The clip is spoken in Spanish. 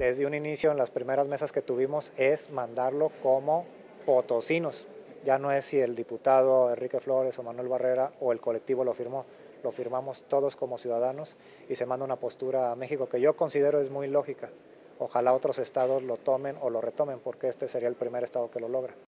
desde un inicio en las primeras mesas que tuvimos es mandarlo como potosinos. Ya no es si el diputado Enrique Flores o Manuel Barrera o el colectivo lo firmó, lo firmamos todos como ciudadanos y se manda una postura a México que yo considero es muy lógica. Ojalá otros estados lo tomen o lo retomen porque este sería el primer estado que lo logra.